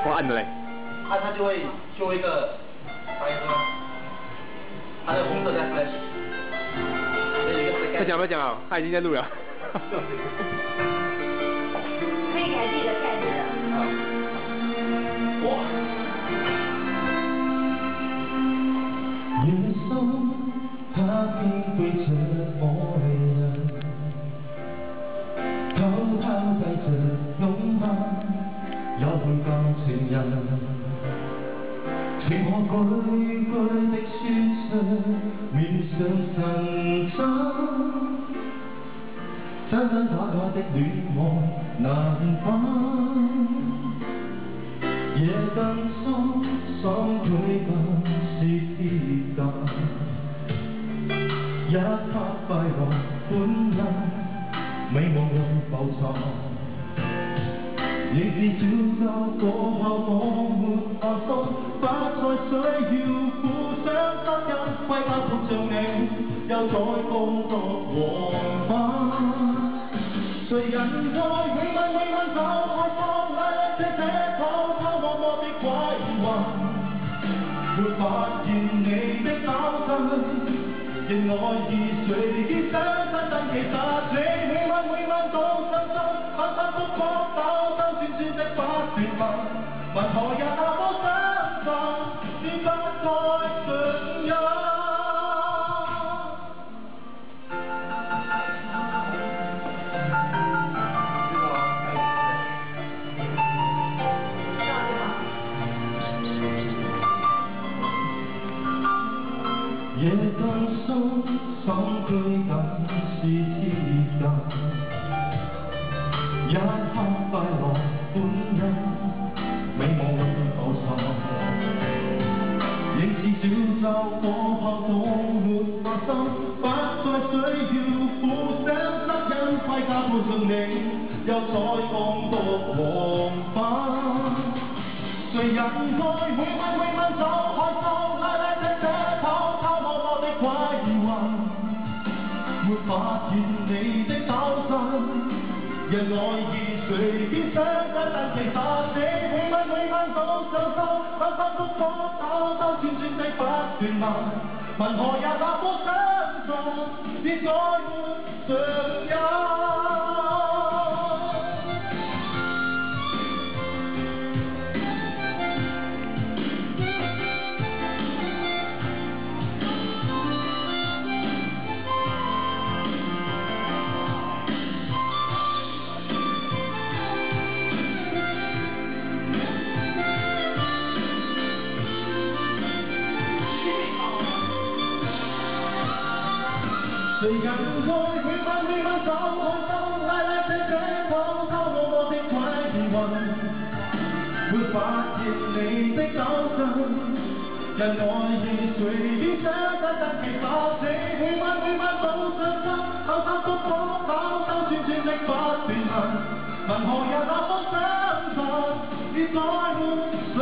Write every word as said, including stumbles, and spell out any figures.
我按了嘞。 它它就会修一个白色，它的红色在 flash。 他讲不讲啊？他已经在录了。 可以改自己的盖子的。 哇！ 耶穌，他竟背着我離人，偷偷帶着擁吻，也會當情人。情可句句的說出，面上神真，真真假假的戀愛難分。夜更深，心裏更是跌宕，一刻快樂歡欣，美夢裏浮藏。仍是小酒過後我沒放鬆，不再需要互相吸引，歸家抱着你，又再共度黃昏。誰人愛永吻永吻就開放，拉拉扯扯偷偷摸摸的鬼魂，沒發現你的手勢，仍愛意隨意想親近，其實你永吻永吻到深深，反反覆覆兜兜轉轉的不斷問，問何日那麼相信，先不該信任。夜更深，心居更是貼近，一刻快樂歡欣，美夢裏浮沉。仍是小酒過後總沒發生，不再需要互相吸引，歸家抱着你，又再共度黃昏。誰人愛永吻永吻就開放，拉拉扯扯偷偷摸摸的鬼魂，沒發現你的手勢，人愛意隨便相親，但其實你永吻永吻到傷心，反反覆覆兜兜轉轉的不斷問，問何日那麼相信，別再沒常人。誰人愛永吻永吻就開心，拉拉扯扯偷偷摸摸的鬼魂，沒發現你的手勢，人愛意隨便想親近，其實你永吻永吻到傷心，反反覆覆兜兜轉轉的不斷問，問何日那麼相信，別再沒